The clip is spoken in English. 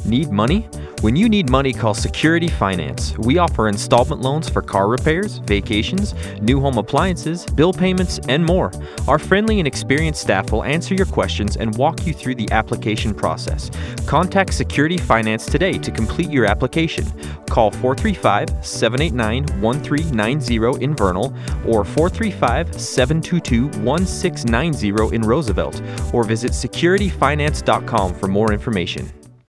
Need money? When you need money, call Security Finance. We offer installment loans for car repairs, vacations, new home appliances, bill payments, and more. Our friendly and experienced staff will answer your questions and walk you through the application process. Contact Security Finance today to complete your application. Call 435-789-1390 in Vernal or 435-722-1690 in Roosevelt, or visit securityfinance.com for more information.